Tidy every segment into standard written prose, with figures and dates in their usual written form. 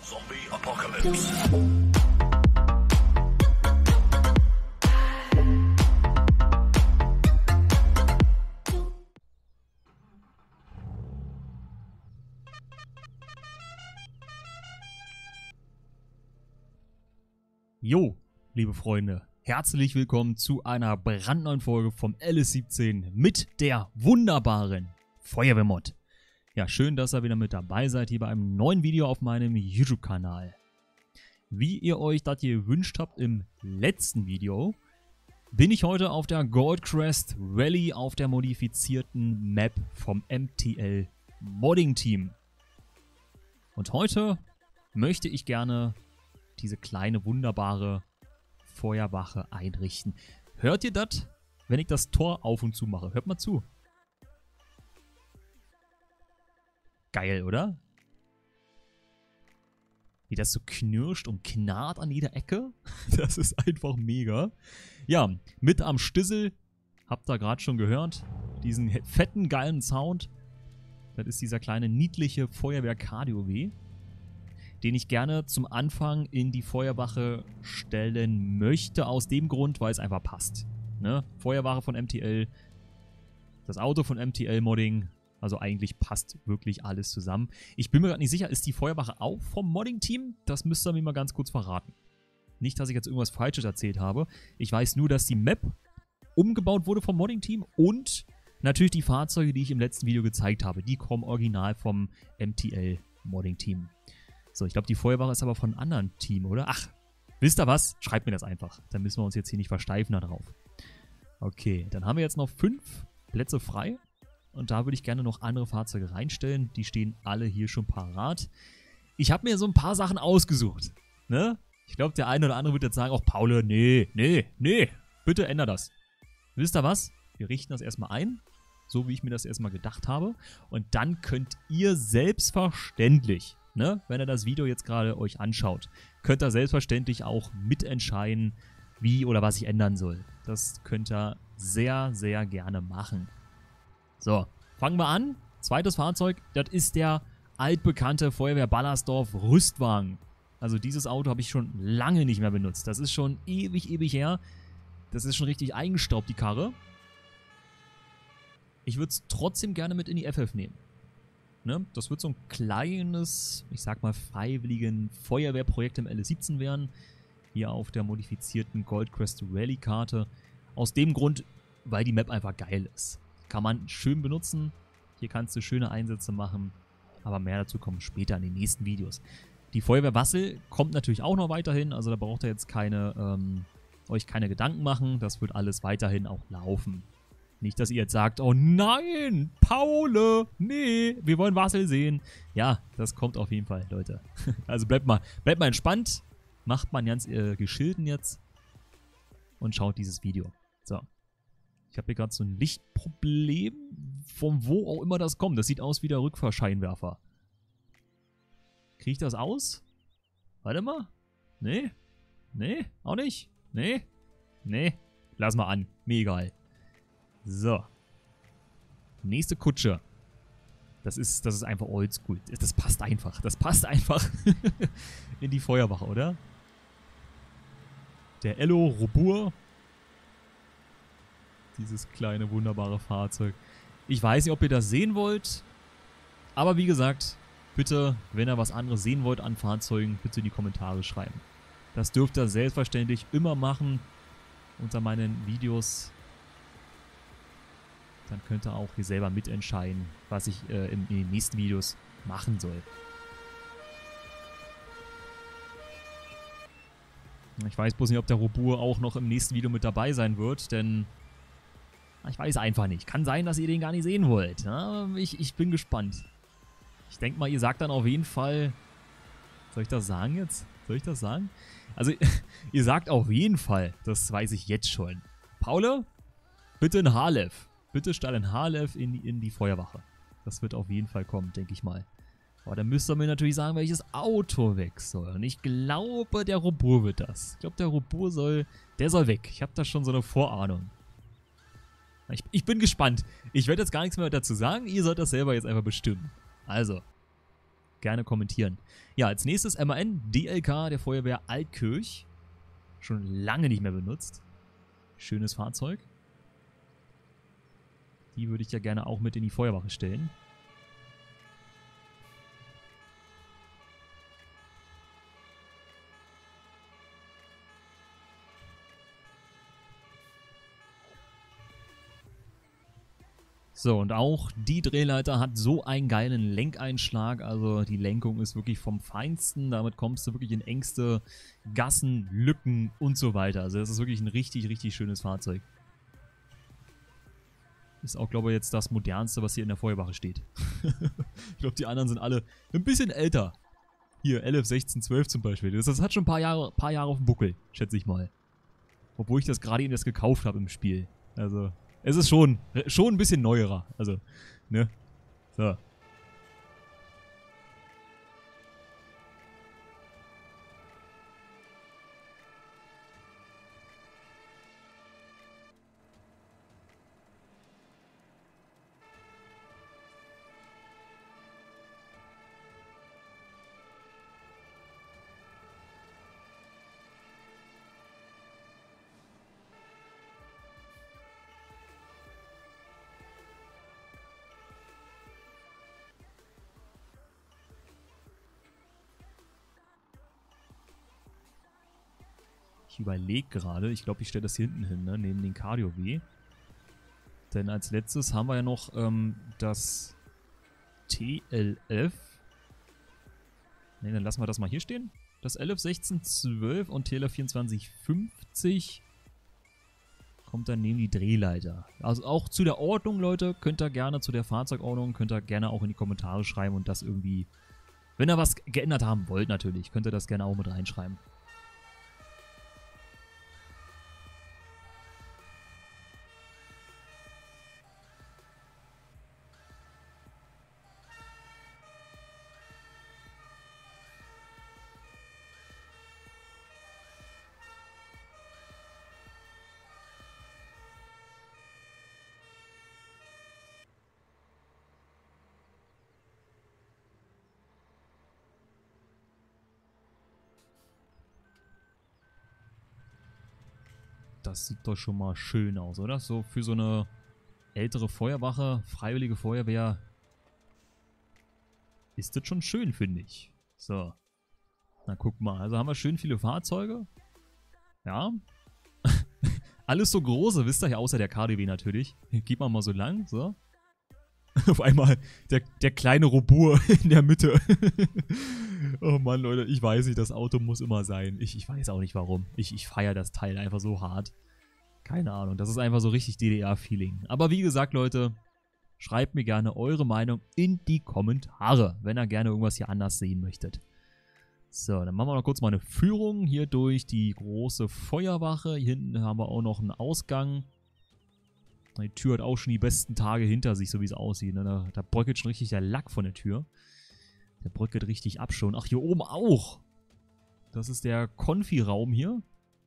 Zombie Apocalypse. Jo, liebe Freunde, herzlich willkommen zu einer brandneuen Folge vom LS17 mit der wunderbaren Feuerwehrmod. Ja, schön, dass ihr wieder mit dabei seid hier bei einem neuen Video auf meinem YouTube-Kanal. Wie ihr euch das hier gewünscht habt im letzten Video, bin ich heute auf der Goldcrest Rally auf der modifizierten Map vom MTL Modding Team. Und heute möchte ich gerne diese kleine, wunderbare Feuerwache einrichten. Hört ihr das, wenn ich das Tor auf und zu mache? Hört mal zu. Geil, oder? Wie das so knirscht und knarrt an jeder Ecke. Das ist einfach mega. Ja, mit am Stissel, habt ihr gerade schon gehört, diesen fetten, geilen Sound. Das ist dieser kleine, niedliche Feuerwehr-KDOW, den ich gerne zum Anfang in die Feuerwache stellen möchte, aus dem Grund, weil es einfach passt. Ne? Feuerwache von MTL, das Auto von MTL Modding, also eigentlich passt wirklich alles zusammen. Ich bin mir gerade nicht sicher, ist die Feuerwache auch vom Modding-Team? Das müsst ihr mir mal ganz kurz verraten. Nicht, dass ich jetzt irgendwas Falsches erzählt habe. Ich weiß nur, dass die Map umgebaut wurde vom Modding-Team und natürlich die Fahrzeuge, die ich im letzten Video gezeigt habe, die kommen original vom MTL Modding-Team. So, ich glaube, die Feuerwache ist aber von einem anderen Team, oder? Ach, wisst ihr was? Schreibt mir das einfach. Dann müssen wir uns jetzt hier nicht versteifen da drauf. Okay, dann haben wir jetzt noch 5 Plätze frei. Und da würde ich gerne noch andere Fahrzeuge reinstellen. Die stehen alle hier schon parat. Ich habe mir so ein paar Sachen ausgesucht. Ne? Ich glaube, der eine oder andere wird jetzt sagen, ach, Paul, nee, bitte änder das. Wisst ihr was? Wir richten das erstmal ein, so wie ich mir das erstmal gedacht habe. Und dann könnt ihr selbstverständlich, ne, wenn ihr das Video jetzt gerade euch anschaut, könnt ihr selbstverständlich auch mitentscheiden, wie oder was ich ändern soll. Das könnt ihr sehr, sehr gerne machen. So, fangen wir an. Zweites Fahrzeug, das ist der altbekannte Feuerwehr Ballersdorf Rüstwagen. Also dieses Auto habe ich schon lange nicht mehr benutzt. Das ist schon ewig her. Das ist schon richtig eingestaubt, die Karre. Ich würde es trotzdem gerne mit in die FF nehmen. Ne? Das wird so ein kleines, ich sag mal, freiwilligen Feuerwehrprojekt im LS17 werden. Hier auf der modifizierten Goldcrest Rally Karte. Aus dem Grund, weil die Map einfach geil ist. Kann man schön benutzen. Hier kannst du schöne Einsätze machen. Aber mehr dazu kommt später in den nächsten Videos. Die Feuerwehr Wassel kommt natürlich auch noch weiterhin. Also da braucht ihr jetzt euch keine Gedanken machen. Das wird alles weiterhin auch laufen. Nicht, dass ihr jetzt sagt, oh nein, Paul, nee, wir wollen Wassel sehen. Ja, das kommt auf jeden Fall, Leute. Also bleibt mal entspannt. Macht man ganz geschilden jetzt. Und schaut dieses Video. So. Ich habe hier gerade so ein Lichtproblem, von wo auch immer das kommt. Das sieht aus wie der Rückfahrscheinwerfer. Kriege ich das aus? Warte mal. Nee. Nee, auch nicht. Nee. Nee. Lass mal an. Mir egal. So. Nächste Kutsche. Das ist einfach oldschool. Das passt einfach. Das passt einfach in die Feuerwache, oder? Der Ello Robur. Dieses kleine, wunderbare Fahrzeug. Ich weiß nicht, ob ihr das sehen wollt. Aber wie gesagt, bitte, wenn ihr was anderes sehen wollt an Fahrzeugen, bitte in die Kommentare schreiben. Das dürft ihr selbstverständlich immer machen unter meinen Videos. Dann könnt ihr auch hier selber mitentscheiden, was ich in den nächsten Videos machen soll. Ich weiß bloß nicht, ob der Robur auch noch im nächsten Video mit dabei sein wird, denn ich weiß einfach nicht. Kann sein, dass ihr den gar nicht sehen wollt. Ja, ich bin gespannt. Ich denke mal, ihr sagt dann auf jeden Fall... Soll ich das sagen jetzt? Soll ich das sagen? Also, ihr sagt auf jeden Fall, das weiß ich jetzt schon. Paul, bitte ein Harlev. Bitte stell ein Harlev in die Feuerwache. Das wird auf jeden Fall kommen, denke ich mal. Aber dann müsst ihr mir natürlich sagen, welches Auto weg soll. Und ich glaube, der Robur wird das. Ich glaube, der Robur soll weg. Ich habe da schon so eine Vorahnung. Ich bin gespannt. Ich werde jetzt gar nichts mehr dazu sagen. Ihr sollt das selber jetzt einfach bestimmen. Also, Gerne kommentieren. Ja, als nächstes MAN DLK der Feuerwehr Altkirch. Schon lange nicht mehr benutzt. Schönes Fahrzeug. Die würde ich ja gerne auch mit in die Feuerwache stellen. So, und auch die Drehleiter hat so einen geilen Lenkeinschlag. Also die Lenkung ist wirklich vom Feinsten. Damit kommst du wirklich in engste Gassen, Lücken und so weiter. Also das ist wirklich ein richtig, richtig schönes Fahrzeug. Ist auch, glaube ich, jetzt das modernste, was hier in der Feuerwache steht. Ich glaube, die anderen sind alle ein bisschen älter. Hier, 11, 16, 12 zum Beispiel. Das hat schon ein paar Jahre auf dem Buckel, schätze ich mal. Obwohl ich das gerade eben erst gekauft habe im Spiel. Also... Es ist schon ein bisschen neuerer. Also, ne? So. Ich überlege gerade, ich glaube, ich stelle das hier hinten hin, ne? Neben den Cardio W. Denn als letztes haben wir ja noch das TLF. Ne, dann lassen wir das mal hier stehen. Das LF 1612 und TLF 2450 kommt dann neben die Drehleiter. Also auch zu der Ordnung, Leute, könnt ihr gerne zu der Fahrzeugordnung, könnt ihr gerne auch in die Kommentare schreiben und das irgendwie, wenn ihr was geändert haben wollt natürlich, könnt ihr das gerne auch mit reinschreiben. Das sieht doch schon mal schön aus, oder? So für so eine ältere Feuerwache, freiwillige Feuerwehr, ist das schon schön, finde ich. So. Na, guck mal. Also haben wir schön viele Fahrzeuge. Ja. Alles so große, wisst ihr ja, außer der KDW natürlich. Geht man mal so lang, so. Auf einmal der kleine Robur in der Mitte. Oh Mann, Leute, ich weiß nicht, das Auto muss immer sein. Ich weiß auch nicht warum. Ich feiere das Teil einfach so hart. Keine Ahnung, das ist einfach so richtig DDR-Feeling. Aber wie gesagt, Leute, schreibt mir gerne eure Meinung in die Kommentare, wenn ihr gerne irgendwas hier anders sehen möchtet. So, dann machen wir noch kurz mal eine Führung hier durch die große Feuerwache. Hier hinten haben wir auch noch einen Ausgang. Die Tür hat auch schon die besten Tage hinter sich, so wie es aussieht. Ne? Da bröckelt schon richtig der Lack von der Tür. Der bröckelt richtig ab schon. Ach, hier oben auch. Das ist der Konfi-Raum hier.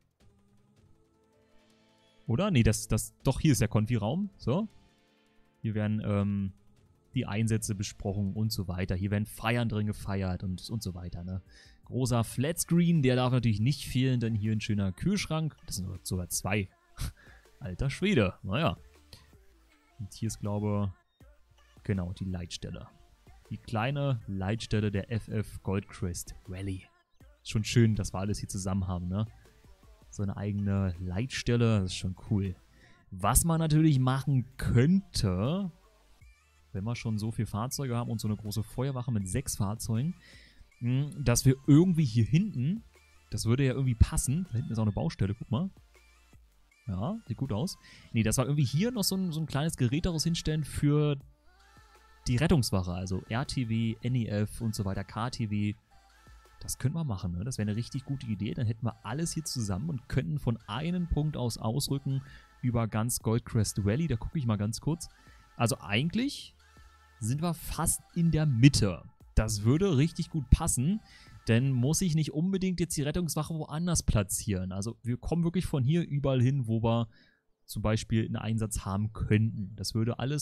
Oder? Nee, doch, hier ist der Konfi-Raum. So. Hier werden die Einsätze besprochen und so weiter. Hier werden Feiern drin gefeiert und so weiter. Ne? Großer Flatscreen, der darf natürlich nicht fehlen, denn hier ein schöner Kühlschrank. Das sind sogar zwei. Alter Schwede. Naja. Und hier ist, glaube ich, genau, die Leitstelle. Die kleine Leitstelle der FF Goldcrest Rally. Ist schon schön, dass wir alles hier zusammen haben, ne? So eine eigene Leitstelle, das ist schon cool. Was man natürlich machen könnte, wenn wir schon so viele Fahrzeuge haben und so eine große Feuerwache mit 6 Fahrzeugen, dass wir irgendwie hier hinten, das würde ja irgendwie passen, da hinten ist auch eine Baustelle, guck mal. Ja, sieht gut aus. Nee, dass wir irgendwie hier noch so ein kleines Gerät daraus hinstellen für die Rettungswache, also RTW, NEF und so weiter, KTW. Das könnten wir machen, ne? Das wäre eine richtig gute Idee. Dann hätten wir alles hier zusammen und könnten von einem Punkt aus ausrücken über ganz Goldcrest Valley. Da gucke ich mal ganz kurz. Also eigentlich sind wir fast in der Mitte. Das würde richtig gut passen, denn muss ich nicht unbedingt jetzt die Rettungswache woanders platzieren. Also wir kommen wirklich von hier überall hin, wo wir zum Beispiel einen Einsatz haben könnten. Das würde alles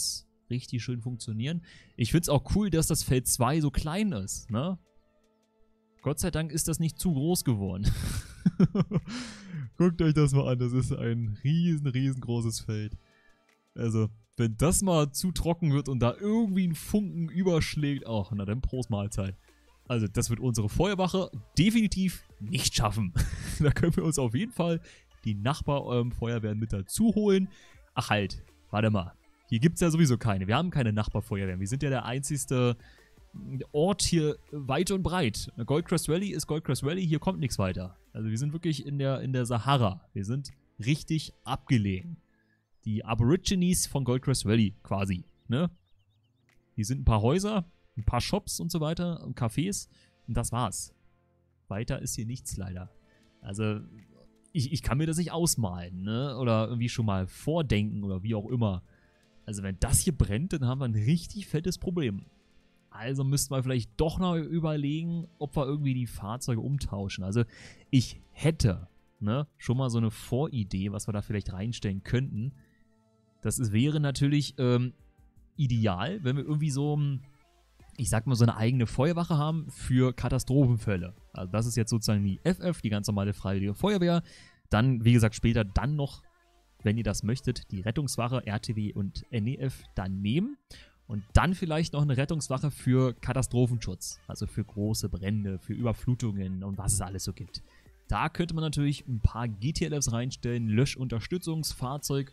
richtig schön funktionieren. Ich finde es auch cool, dass das Feld 2 so klein ist, ne? Gott sei Dank ist das nicht zu groß geworden. Guckt euch das mal an, das ist ein riesengroßes Feld. Also, wenn das mal zu trocken wird und da irgendwie ein Funken überschlägt, ach, na dann Prost Mahlzeit. Also, das wird unsere Feuerwache definitiv nicht schaffen. Da können wir uns auf jeden Fall die Nachbarfeuerwehren mit dazu holen. Ach halt, warte mal. Hier gibt es ja sowieso keine. Wir haben keine Nachbarfeuerwehren. Wir sind ja der einzigste Ort hier weit und breit. Goldcrest Valley ist Goldcrest Valley, hier kommt nichts weiter. Also wir sind wirklich in der Sahara. Wir sind richtig abgelegen. Die Aborigines von Goldcrest Valley quasi, ne? Hier sind ein paar Häuser, ein paar Shops und so weiter und Cafés und das war's. Weiter ist hier nichts leider. Also ich kann mir das nicht ausmalen, ne? Oder irgendwie schon mal vordenken oder wie auch immer. Also wenn das hier brennt, dann haben wir ein richtig fettes Problem. Also müssten wir vielleicht doch noch überlegen, ob wir irgendwie die Fahrzeuge umtauschen. Also ich hätte, ne, schon mal so eine Voridee, was wir da vielleicht reinstellen könnten. Wäre natürlich ideal, wenn wir irgendwie so, ich sag mal, so eine eigene Feuerwache haben für Katastrophenfälle. Also das ist jetzt sozusagen die FF, die ganz normale Freiwillige Feuerwehr. Dann, wie gesagt, später dann noch, wenn ihr das möchtet, die Rettungswache, RTW und NEF daneben. Und dann vielleicht noch eine Rettungswache für Katastrophenschutz. Also für große Brände, für Überflutungen und was es alles so gibt. Da könnte man natürlich ein paar GTLFs reinstellen, Löschunterstützungsfahrzeug,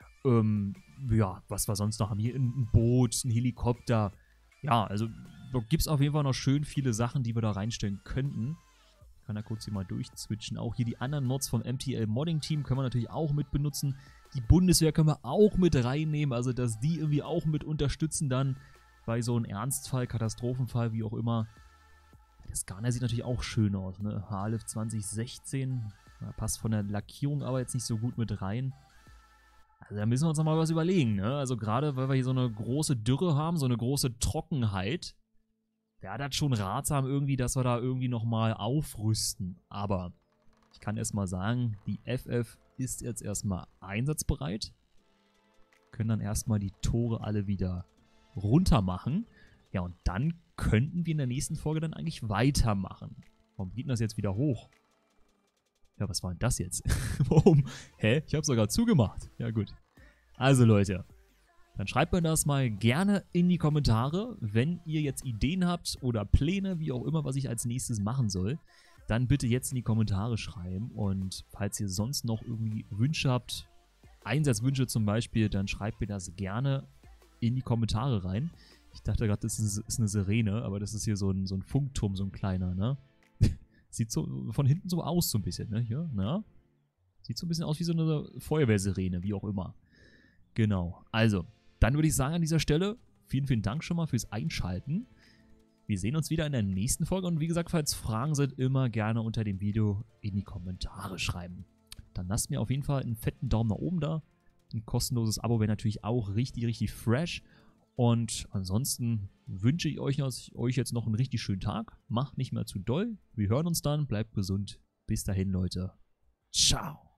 ja, was wir sonst noch haben. Hier ein Boot, ein Helikopter. Ja, also da gibt es auf jeden Fall noch schön viele Sachen, die wir da reinstellen könnten. Ich kann da kurz hier mal durchswitchen. Auch hier die anderen Mods vom MTL Modding Team können wir natürlich auch mit benutzen. Die Bundeswehr können wir auch mit reinnehmen, also dass die irgendwie auch mit unterstützen dann bei so einem Ernstfall, Katastrophenfall, wie auch immer. Das Garner sieht natürlich auch schön aus, ne? HLF 2016, da passt von der Lackierung aber jetzt nicht so gut mit rein. Also da müssen wir uns noch mal was überlegen, ne? Also gerade, weil wir hier so eine große Dürre haben, so eine große Trockenheit, wäre das schon ratsam irgendwie, dass wir da irgendwie nochmal aufrüsten. Aber ich kann erstmal sagen, die FF ist jetzt erstmal einsatzbereit. Können dann erstmal die Tore alle wieder runter machen. Ja, und dann könnten wir in der nächsten Folge dann eigentlich weitermachen. Warum geht denn das jetzt wieder hoch? Ja, was war denn das jetzt? Warum? Hä? Ich habe sogar zugemacht. Ja, gut. Also, Leute, dann schreibt mir das mal gerne in die Kommentare, wenn ihr jetzt Ideen habt oder Pläne, wie auch immer, was ich als nächstes machen soll. Dann bitte jetzt in die Kommentare schreiben und falls ihr sonst noch irgendwie Wünsche habt, Einsatzwünsche zum Beispiel, dann schreibt mir das gerne in die Kommentare rein. Ich dachte gerade, das ist eine Sirene, aber das ist hier so ein Funkturm, so ein kleiner, ne? Sieht so von hinten so aus, so ein bisschen, ne? Hier, ne? Sieht so ein bisschen aus wie so eine Feuerwehrsirene, wie auch immer. Genau. Also, dann würde ich sagen an dieser Stelle, vielen Dank schon mal fürs Einschalten. Wir sehen uns wieder in der nächsten Folge und wie gesagt, falls Fragen sind, immer gerne unter dem Video in die Kommentare schreiben. Dann lasst mir auf jeden Fall einen fetten Daumen nach oben da. Ein kostenloses Abo wäre natürlich auch richtig fresh. Und ansonsten wünsche ich euch jetzt noch einen richtig schönen Tag. Macht nicht mehr zu doll. Wir hören uns dann. Bleibt gesund. Bis dahin, Leute. Ciao.